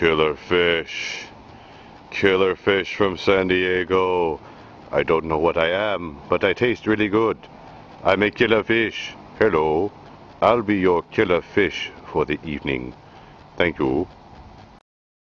Killer fish. Killer fish from San Diego. I don't know what I am, but I taste really good. I'm a killer fish. Hello. I'll be your killer fish for the evening. Thank you.